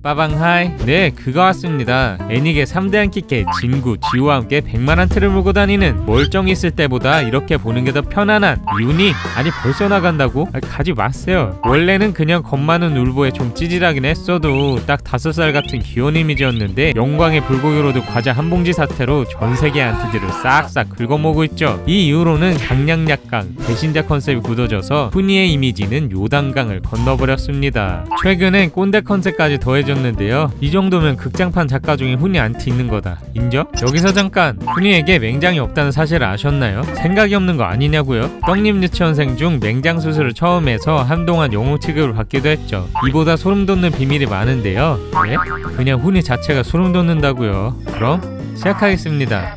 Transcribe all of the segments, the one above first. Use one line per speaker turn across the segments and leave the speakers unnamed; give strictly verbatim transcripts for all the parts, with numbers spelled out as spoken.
빠방하이. 네, 그거 왔습니다. 애닉의 삼 대 한키께 진구, 지우와 함께 백만한 틀을 물고 다니는 멀쩡히 있을 때보다 이렇게 보는 게 더 편안한 유니. 아니 벌써 나간다고? 아, 가지 마세요. 원래는 그냥 겁 많은 울보에 좀 찌질하긴 했어도 딱 다섯 살 같은 귀여운 이미지였는데 영광의 불고기로드 과자 한 봉지 사태로 전 세계 안티들을 싹싹 긁어모으고 있죠. 이 이후로는 강량약강, 배신자 컨셉이 굳어져서 훈이의 이미지는 요단강을 건너버렸습니다. 최근엔 꼰대 컨셉까지 더해졌는데요. 이 정도면 극장판 작가 중에 훈이 안티 있는 거다. 인정? 여기서 잠깐! 훈이에게 맹장이 없다는 사실을 아셨나요? 생각이 없는 거 아니냐고요? 떡잎 유치원생 중 맹장 수술을 처음 해서 한동안 영웅 취급을 받기도 했죠. 이보다 소름 돋는 비밀이 많은데요. 네? 그냥 훈이 자체가 소름 돋는다고요. 그럼 시작하겠습니다.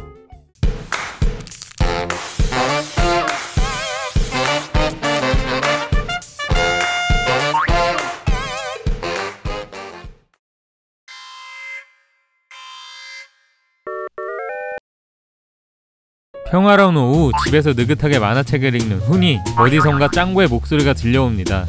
평화로운 오후, 집에서 느긋하게 만화책을 읽는 훈이. 어디선가 짱구의 목소리가 들려옵니다.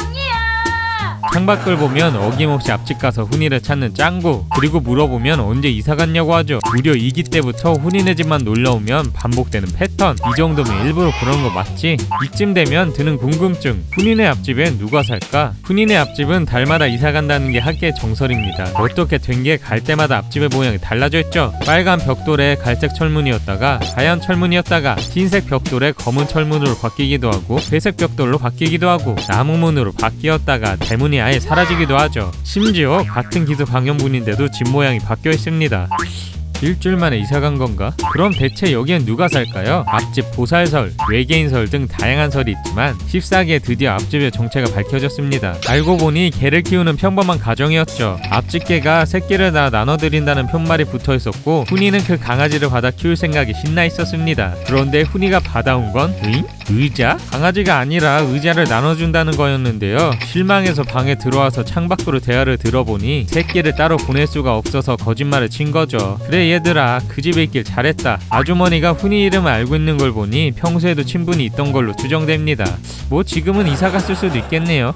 창밖을 보면 어김없이 앞집 가서 훈이를 찾는 짱구. 그리고 물어보면 언제 이사 갔냐고 하죠. 무려 이 기 때부터 훈이네 집만 놀러오면 반복되는 패턴. 이 정도면 일부러 그런 거 맞지? 이쯤 되면 드는 궁금증. 훈이네 앞집엔 누가 살까? 훈이네 앞집은 달마다 이사 간다는 게 학계의 정설입니다. 어떻게 된 게 갈 때마다 앞집의 모양이 달라져 있죠. 빨간 벽돌에 갈색 철문이었다가 하얀 철문이었다가 흰색 벽돌에 검은 철문으로 바뀌기도 하고 회색 벽돌로 바뀌기도 하고 나무문으로 바뀌었다가 대문이 아예 사라지기도 하죠. 심지어 같은 기수 방연분인데도 집 모양이 바뀌어 있습니다. 일주일 만에 이사 간 건가? 그럼 대체 여기엔 누가 살까요? 앞집 보살설, 외계인설 등 다양한 설이 있지만 십사 기에 드디어 앞집의 정체가 밝혀졌습니다. 알고 보니 개를 키우는 평범한 가정이었죠. 앞집 개가 새끼를 다 나눠드린다는 편말이 붙어 있었고 훈이는 그 강아지를 받아 키울 생각이 신나 있었습니다. 그런데 훈이가 받아온 건 응? 의자? 강아지가 아니라 의자를 나눠준다는 거였는데요. 실망해서 방에 들어와서 창밖으로 대화를 들어보니 새끼를 따로 보낼 수가 없어서 거짓말을 친 거죠. 그래 얘들아, 그 집에 있길 잘했다. 아주머니가 훈이 이름을 알고 있는 걸 보니 평소에도 친분이 있던 걸로 추정됩니다. 뭐 지금은 이사 갔을 수도 있겠네요.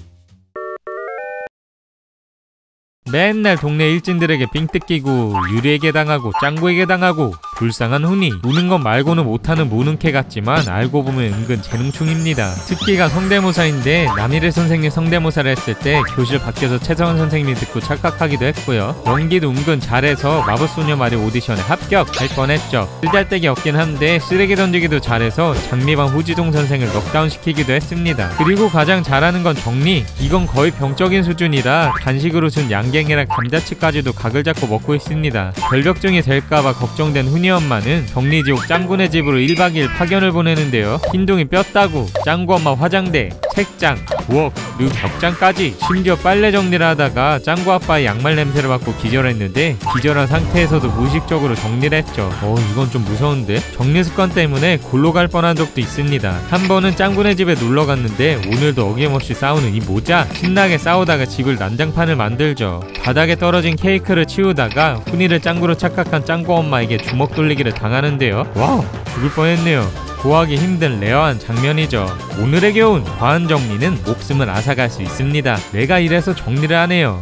맨날 동네 일진들에게 삥 뜯기고 유리에게 당하고 짱구에게 당하고 불쌍한 훈이. 우는 것 말고는 못하는 무능캐 같지만 알고 보면 은근 재능충입니다. 특기가 성대모사인데 남일의 선생님 성대모사를 했을 때 교실 밖에서 최성원 선생님이 듣고 착각하기도 했고요. 연기도 은근 잘해서 마법소녀 마리 오디션에 합격할 뻔했죠. 쓰잘데기 없긴 한데 쓰레기 던지기도 잘해서 장미방 후지동 선생을 넉다운시키기도 했습니다. 그리고 가장 잘하는 건 정리. 이건 거의 병적인 수준이라 간식으로 준 양갱이랑 감자칩까지도 각을 잡고 먹고 있습니다. 결벽증이 될까봐 걱정된 훈이 엄마는 정리지옥 짱구네 집으로 일박 이일 파견을 보내는데요. 흰둥이 뼈 따고 짱구 엄마 화장대, 책장, 부엌, 그리고 벽장까지. 심지어 빨래 정리를 하다가 짱구 아빠의 양말 냄새를 맡고 기절했는데 기절한 상태에서도 무의식적으로 정리를 했죠. 어 이건 좀 무서운데? 정리 습관 때문에 골로 갈 뻔한 적도 있습니다. 한 번은 짱구네 집에 놀러 갔는데 오늘도 어김없이 싸우는 이 모자. 신나게 싸우다가 집을 난장판을 만들죠. 바닥에 떨어진 케이크를 치우다가 훈이를 짱구로 착각한 짱구 엄마에게 주먹 돌리기를 당하는데요. 와우, 죽을 뻔했네요. 보하기 힘든 레어한 장면이죠. 오늘의 교훈, 과한 정리는 목숨을 앗아갈 수 있습니다. 내가 이래서 정리를 하네요.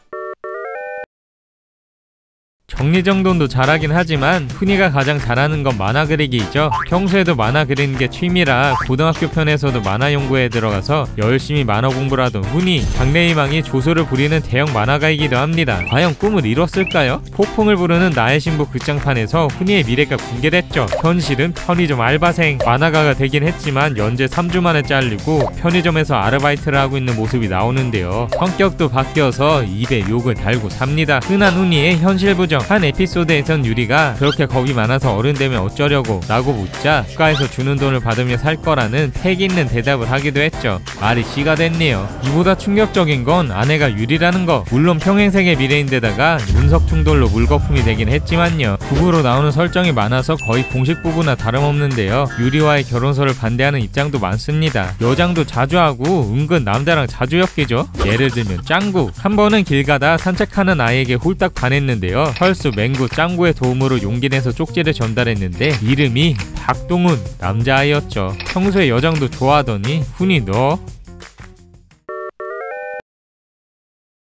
정리정돈도 잘하긴 하지만 훈이가 가장 잘하는 건 만화 그리기이죠. 평소에도 만화 그리는 게 취미라 고등학교 편에서도 만화 연구회에 들어가서 열심히 만화 공부를 하던 훈이. 장래희망이 조소를 부리는 대형 만화가이기도 합니다. 과연 꿈을 이뤘을까요? 폭풍을 부르는 나의 신부 극장판에서 훈이의 미래가 공개됐죠. 현실은 편의점 알바생. 만화가가 되긴 했지만 연재 삼 주 만에 잘리고 편의점에서 아르바이트를 하고 있는 모습이 나오는데요. 성격도 바뀌어서 입에 욕을 달고 삽니다. 흔한 훈이의 현실 부정. 한 에피소드에선 유리가 그렇게 겁이 많아서 어른 되면 어쩌려고 라고 묻자 국가에서 주는 돈을 받으며 살 거라는 패기 있는 대답을 하기도 했죠. 말이 씨가 됐네요. 이보다 충격적인 건 아내가 유리라는 거. 물론 평행세계 미래인데다가 운석 충돌로 물거품이 되긴 했지만요. 부부로 나오는 설정이 많아서 거의 공식 부부나 다름없는데요. 유리와의 결혼설을 반대하는 입장도 많습니다. 여장도 자주 하고 은근 남자랑 자주 엮이죠. 예를 들면 짱구. 한 번은 길 가다 산책하는 아이에게 홀딱 반했는데요. 펄수 맹구 짱구의 도움으로 용기 내서 쪽지를 전달했는데 이름이 박동훈, 남자아이였죠. 평소에 여장도 좋아하더니 훈이 너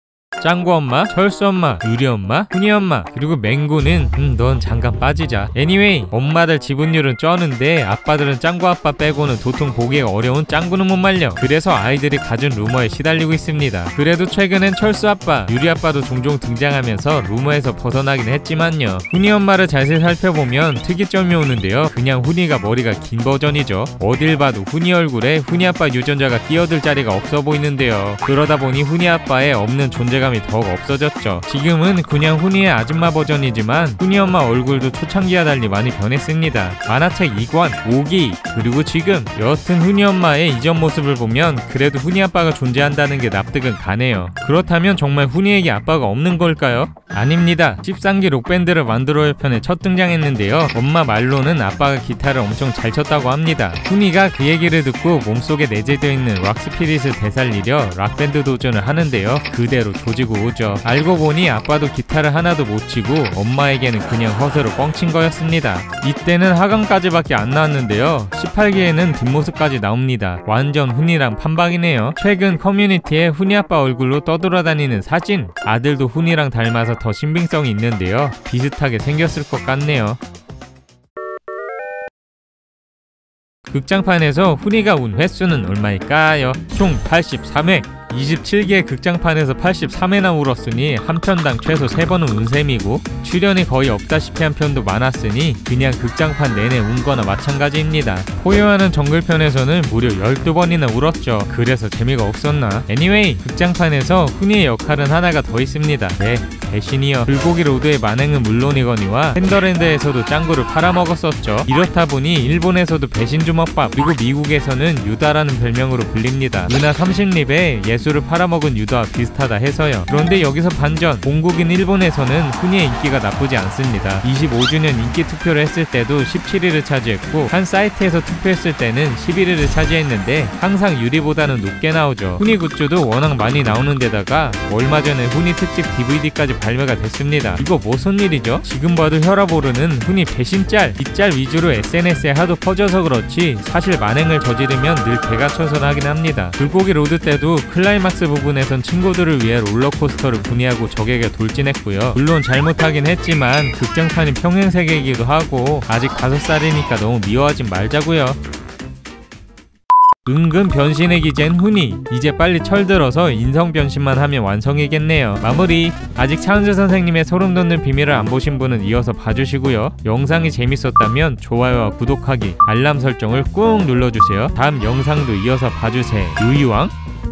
짱구 엄마, 철수 엄마, 유리 엄마, 훈이 엄마, 그리고 맹구는 음 넌 잠깐 빠지자. 애니웨이 엄마들 지분율은 쩌는데 아빠들은 짱구 아빠 빼고는 도통 보기가 어려운 짱구는 못 말려. 그래서 아이들이 갖은 루머에 시달리고 있습니다. 그래도 최근엔 철수 아빠, 유리 아빠도 종종 등장하면서 루머에서 벗어나긴 했지만요. 훈이 엄마를 자세히 살펴보면 특이점이 오는데요. 그냥 훈이가 머리가 긴 버전이죠. 어딜 봐도 훈이 얼굴에 훈이 아빠 유전자가 끼어들 자리가 없어 보이는데요. 그러다 보니 훈이 아빠의 없는 존재감이 더욱 없어졌죠. 지금은 그냥 훈이의 아줌마 버전이지만 훈이 엄마 얼굴도 초창기와 달리 많이 변했습니다. 만화책 이 권, 오 기, 그리고 지금 여튼 훈이 엄마의 이전 모습을 보면 그래도 훈이 아빠가 존재한다는 게 납득은 가네요. 그렇다면 정말 훈이에게 아빠가 없는 걸까요? 아닙니다. 십삼 기 록밴드를 만들어요 편에 첫 등장했는데요. 엄마 말로는 아빠가 기타를 엄청 잘 쳤다고 합니다. 훈이가 그 얘기를 듣고 몸속에 내재되어 있는 락스피릿을 되살리려 락밴드 도전을 하는데요. 그대로 조지고 오죠. 알고 보니 아빠도 기타를 하나도 못 치고 엄마에게는 그냥 허세로 뻥친 거였습니다. 이때는 하강까지밖에 안 나왔는데요. 십팔 기에는 뒷모습까지 나옵니다. 완전 훈이랑 판박이네요. 최근 커뮤니티에 훈이 아빠 얼굴로 떠돌아다니는 사진, 아들도 훈이랑 닮아서 더 신빙성이 있는데요. 비슷하게 생겼을 것 같네요. 극장판에서 훈이가 운 횟수는 얼마일까요? 총 팔십삼 회. 이십칠 기의 극장판에서 팔십삼 회나 울었으니 한 편당 최소 세 번은 운 셈이고 출연이 거의 없다시피 한 편도 많았으니 그냥 극장판 내내 운 거나 마찬가지입니다. 포효하는 정글편에서는 무려 열두 번이나 울었죠. 그래서 재미가 없었나? 애니웨이 극장판에서 훈이의 역할은 하나가 더 있습니다. 네, 배신이요. 불고기 로드의 만행은 물론이거니와 팬더랜드에서도 짱구를 팔아먹었었죠. 이렇다 보니 일본에서도 배신 주먹밥, 그리고 미국에서는 유다라는 별명으로 불립니다. 은하 삼십 립에 예술을 팔아먹은 유다와 비슷하다 해서요. 그런데 여기서 반전, 본국인 일본에서는 훈이의 인기가 나쁘지 않습니다. 이십오 주년 인기 투표를 했을 때도 십칠 위를 차지했고 한 사이트에서 투표했을 때는 십일 위를 차지했는데 항상 유리보다는 높게 나오죠. 훈이 굿즈도 워낙 많이 나오는 데다가 얼마 전에 훈이 특집 디브이디까지 발매가 됐습니다. 이거 무슨 일이죠? 지금 봐도 혈압 오르는 훈이 배신짤, 이 짤 위주로 에스엔에스에 하도 퍼져서 그렇지 사실 만행을 저지르면 늘 개가천선 하긴 합니다. 불고기 로드 때도 클라이막스 부분에선 친구들을 위해 롤러코스터를 분이하고 적에게 돌진했고요. 물론 잘못하긴 했지만 극장판이 평행세계이기도 하고 아직 다섯 살이니까 너무 미워하진 말자고요. 은근 변신의 기재인 훈이, 이제 빨리 철들어서 인성 변신만 하면 완성이겠네요. 마무리. 아직 차은주 선생님의 소름돋는 비밀을 안 보신 분은 이어서 봐주시고요. 영상이 재밌었다면 좋아요와 구독하기, 알람 설정을 꾹 눌러주세요. 다음 영상도 이어서 봐주세요. 유이왕